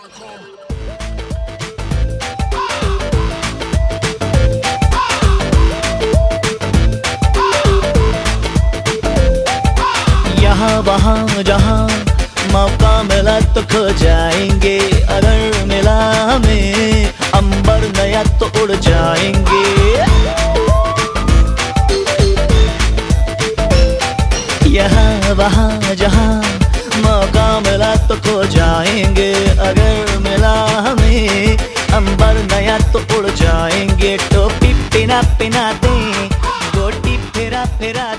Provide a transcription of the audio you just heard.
यहाँ वहाँ जहाँ मौका मिला तो खो जाएंगे, अगर मिला हमें अंबर नया तो उड़ जाएंगे। यहाँ वहाँ जहाँ मौका मिला तो खो जाएंगे, अगर मिला हमें अंबर नया तो उड़ जाएंगे। टोपी पिना पिना दे, गोटी फेरा फेरा